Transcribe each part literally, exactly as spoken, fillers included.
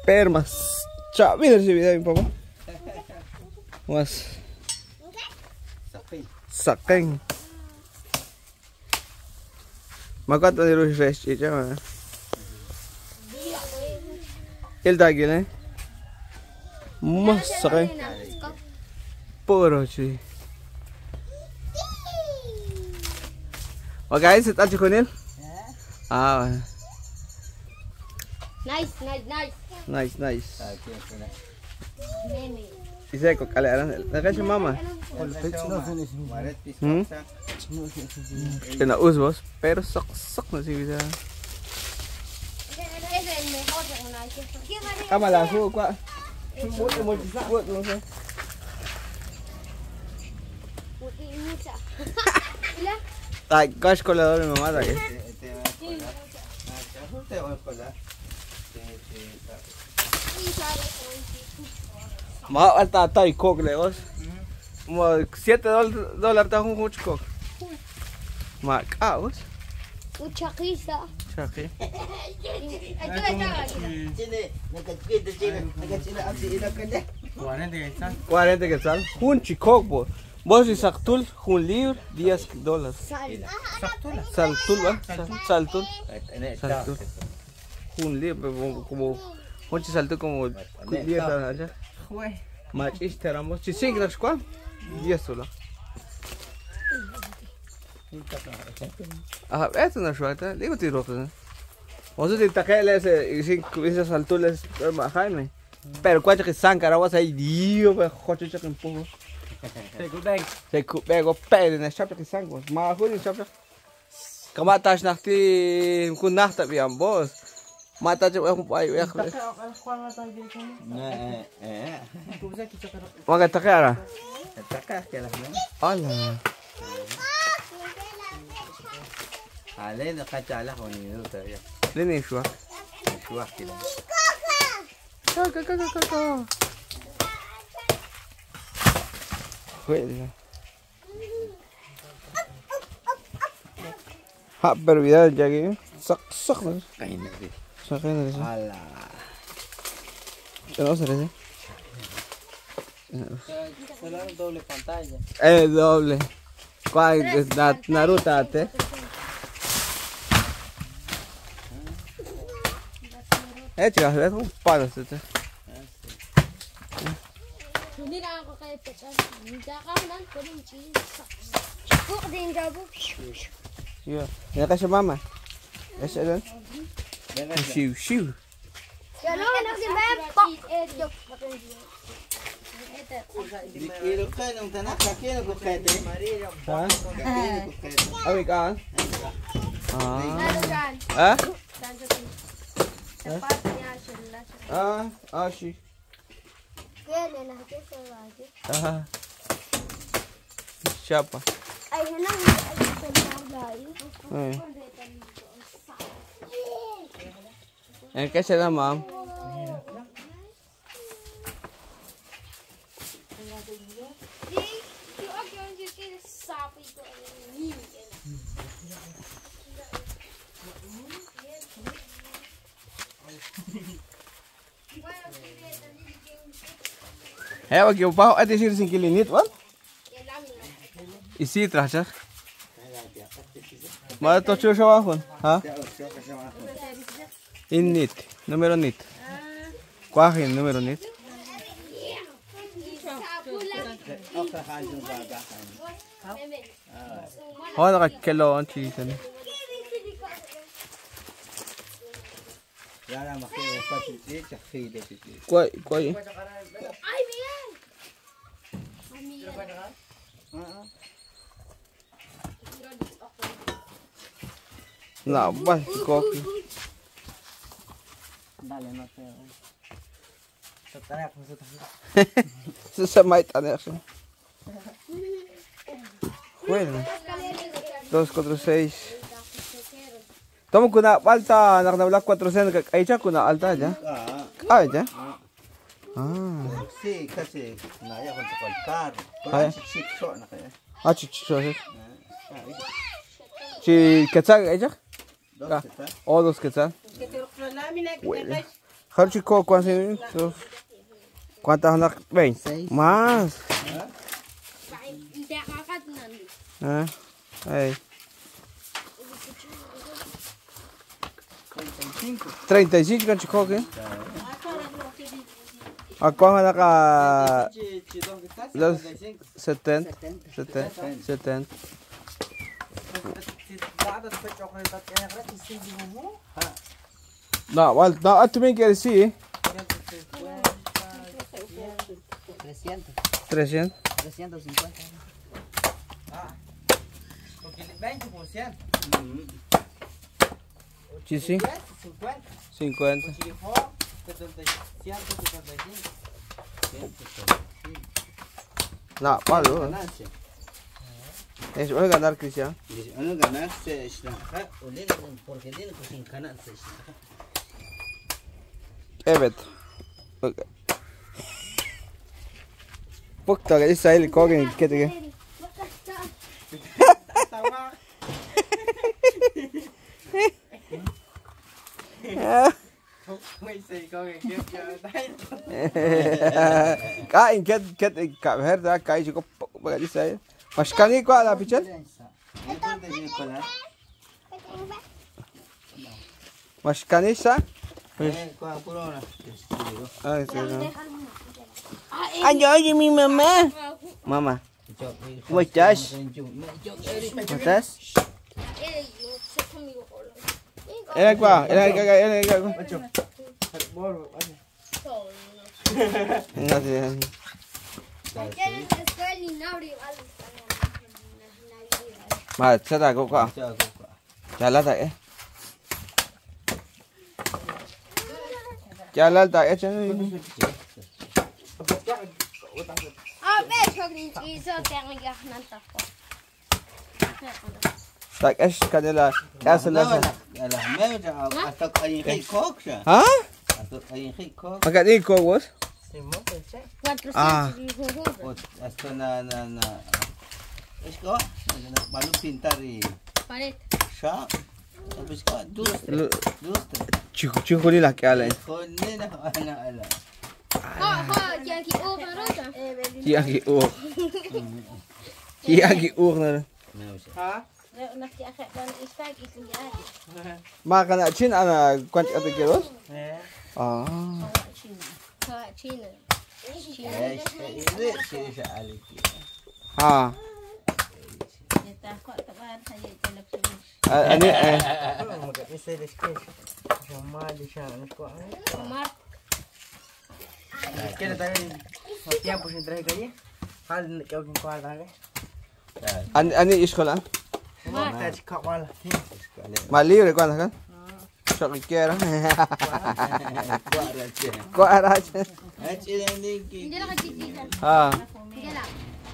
Permas. Chao, mira ese video, mi papá. Mas. Saking. Makata ni Rush Resh chicha man. Il dagil eh. Mas saking. Puro chi. Okay, sit aja kunil. Ah. Nice, nice, nice. Nice, nice. Isa ko kalaran. Nakay si mama. Hmm? Pinaus boss, pero sak-sak na si Bisa. Kama la su kwa. Buat mo buat mo sa. Ay, gosh colador mi mamá aquí. Más alta está y coque le vos. Como siete dólares está un mucho coque. Más caos. Un chaquista. Chaqui. cuarenta que sal. Un chico bo. Vos y Saltul, un libro, diez dólares. Saltul, ¿va? Saltul. Saltul. Un libro, como. Un saltul como. diez dólares. Mas esperamos. Si cinco las cual, diez dólares. Ah, esto no es suerte. Digo, te rojo. Vos te taqueles y cinco veces saltules, Jaime. Pero cuatro que san caraguas ahí, Dios, me jocho que un poco. Se pego pele na chapa que sangue, mas ruim chapa. Como tá na ti com nada bem boas. Mata de um pai, é. É, é. Olha tá cara. Tá cara aquela, né? Olha. Além da cachala com isso, tá aí. Nem chua. Chua aqui. Caca caca caca. Ha, pero vida ya que sac sac no. Sac no. Ala. ¿Qué no se dice? Solo doble pantalla. Eh, doble. ¿Cuál es Naruto ate? Eh, chicas, es un palo este. Hindi na ako kaya pesan. Hindi ka man ko din cheese. Cook din jabo. Yo, ya ka sa mama. Esa dan. Shiu shiu. Ya no na si ma'am. Pok. Kilo ka nung tanak ka kilo ko kay te. Ha? Awi ka. Ah. Ah? Ah, ah, shi. Ah. Siapa? Ay, na Eh. Eh, ¿qué se da, mam? Eh, wag yung pao at isir sing kilinit, wal? Isi trachar. Mara to chu shawahon, ha? Init, número nit. Quahin, número nit. Oh, nakakilo ang cheese. Quay, quay. Ay, Miguel. Nah, bah, kopi. Dale, no te. Tatarak mo sa tayo. Sasamay tayo siya. Bueno. dos, cuatro, seis. Toma kuna alta, nakanablak cuatrocientos ay siya kuna alta ya. Ah, ya. Ah. Sí, kasi naya ko sa car. Ay. Chicho na kaya. Ah, chicho. Si quetzal ay siya. Dos kita. O dos quetzal. Bueno. Jorge Cook, ¿cuántas? ¿Cuántas son las veinte? Más. Ah, ahí. treinta y cinco con Chicoque. ¿A cuánto es acá? Los setenta. setenta. setenta. No, bueno, no, tú me quieres decir. trescientos. trescientos. trescientos cincuenta. Ah, porque el veinte por ciento. Sí, sí. cincuenta. cincuenta. No, malo. Es voy a ganar, Cristian. Ano ganar se isla. Porque tiene que sin canarse. Evet. Bak da gelirse el kogen kedi. Ka in ket ket ka her da kai jiko bak gelirse. Başkanı ko ala pichel. Başkanı sa? Ah, sí. Ayo, oye, mi mamá. Mamá. ¿Cómo estás? ¿Cómo estás? Era qua, era era era era. No sé. Mà sẽ là cô quả. Chả lá tại. Chả lá tại chứ. Tak es kanila kasala. Ala, meron sa atok ay kay cook siya. Ha? Atok ay kay cook. Agad ni ko was. Ah. Hasta na na na. Esko, na balu pintar y Pared. siya. Tapos ko, dus, dus. Chico chico ni la que ala. Ko ni na ana ala. Ha ha, ya ki o barota. Ki aki o. Ki aki o na. Ha? Naki akak ban istak itu ya. Maka na chin ana kwant ate kiros? Ah. Ha China. Eh, ini sih siya aliki. Ha. Ani eh. Omar. Kaya tayo tiempo sin traje calle. Hal kau kin kual lagi. Ani ani iskola. Kita cakap wala. Mali re kwan kan? Sok kira. Kuara siya. Ko ara. Eh, sila ni ki. Hindi lang kachita. Ha. Hindi lang.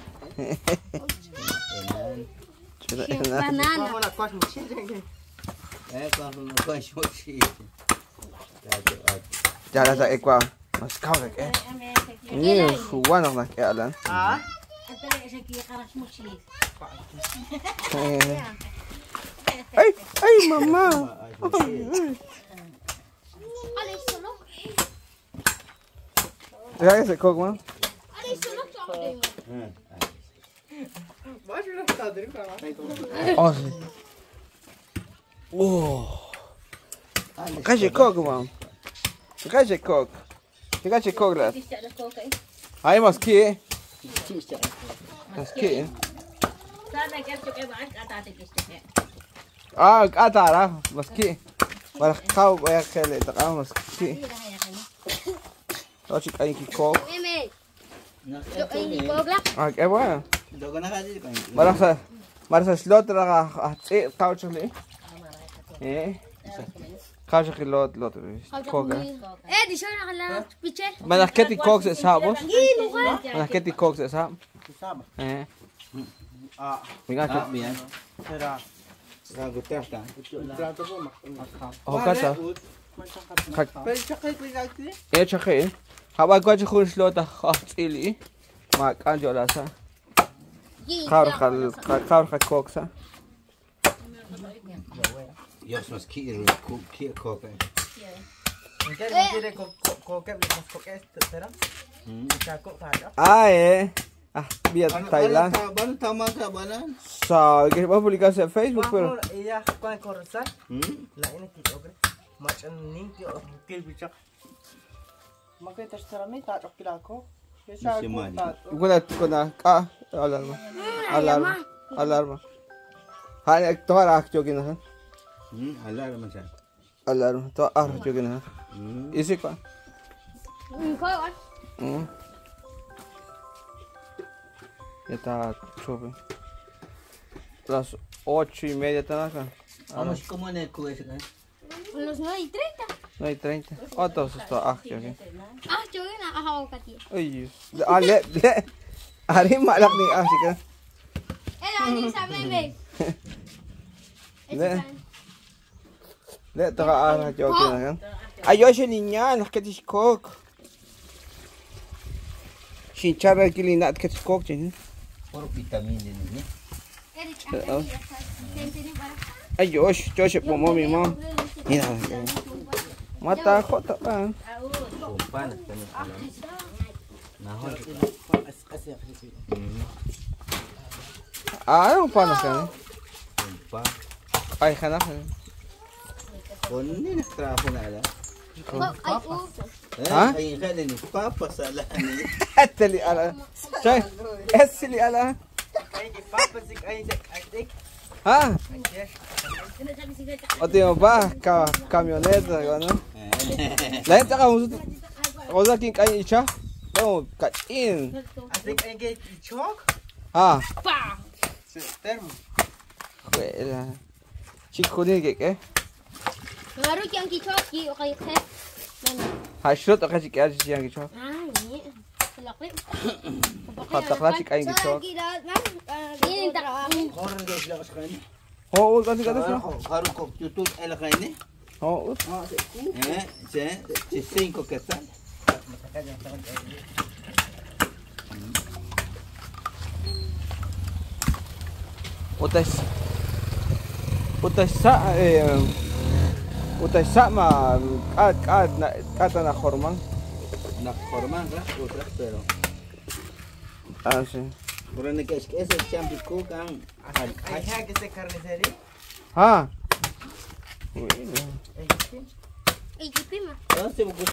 Enan. Banana. Kau nak kuas mesin je. Eh, ko ako ko shoshi. Dado at. Jara sa ekwa. Mas kau ke eh. Ni suwan nak ke alan. Ah? Ay, ay mama. Alay sulok. Kaya sa kog mo. Alay sulok sa ako din. Baru nak tahu dari mana. Oh. Oh. Kaya kog mo. Kaya kog. Kaya kog la. Ay mas ki. Mas ki. Ah, kata lah, meski. Malah kau banyak kali tak ah meski. Kau cik aing kikok. Meme. Dok Nakito ini ni. boglak. Ah, kaya ba? Dogo na kasi ko. Malah sa, malah sa slot lah ah, eh kau cik ni. Eh, kau cik lot lot kok. Eh, di sana kala picture. Malah keti kok sa sabos. Gino ka. Malah keti kok sa sab. Sama. Eh, Ah, mingat. Ah, biyan. serah. Rago testa. Berapa pun makan. Oh kasa. Kak. Pero cakap ko lagi. Eh cik eh. Habang kau cik kun slot ah ili. Mak anjo lah sa. Kau kal kau kal kok sa. Jos mas ki ku ki ko. Mungkin mungkin dia kok kok kok lepas kok es terang. Hmm. Cakok pada. Ah, eh. Ah, biar Thailand. Baru tama ka banan. Sa, kita apa publikasi Facebook pero. Iya, kau korsan. Hmm. Lah ini kita oke. Macam ni dia mungkin bisa. Makanya terserah ni tak cok aku. Bisa aku tak. Kuna kuna ah, alarma. Alarma. Alarma. Hani to har ak jogi na. Hmm, alar macam. Alarma to ar jogi na. Hmm. Isi ko. Kau kan? Hmm. Ya está chope. Las ocho y media están acá. Vamos como ne ko ese kan. Los nueve y treinta. No hay treinta. Otros está ah, jogi. Ah, yo na ako kati. Ay. Ah, le le. Ari malak ni ah sika. Eh, lagi sa bebe. Le. Le to ka ar jogi na kan. Ayo siya niya, nakatiskok. Sinchara kilina at katiskok din. Puro vitamin din ni. Ayos, Josh, po mo mi mo. Ina. Mata ko ta pa. Sumpah nak kena alam. Nahon. Ah, ano pa na kan? Sumpah. Ay kana kan. Kon ni nak trapo na ala. Ay, oh. Ha? Ay ka din papa sala ni. Etli ala. Chay. Esli ala. Ay, papa sik ay ay. Ha? O tiyo ba ka camioneta ano? Lain ta ka mo. Oza king kay icha. No, kain. Asik ay gay chok. Ha. Pa. Termo. Wala. Chico ni ke ke. Ngaru yang kichoki o kay khe. Mana? Ha shot ka chi kaya chi yang kicho. Ah, ni. Laki. Kata klasik ay kicho. Ini tak. Koran guys lang sa kanya. Oh, kasi kasi so. Karu ko tutut ala kay ni. Oh, Eh, je, je cinco que tal. utas utas sa eh utas sa ma at at na kata na hormang. Nak forman ka, utras pero. Ah, sí. Pero ni que es que ese champi ko kang Ay, ha kasi carnicería. Ha. Ay, Ay, kipi ma. ano si mo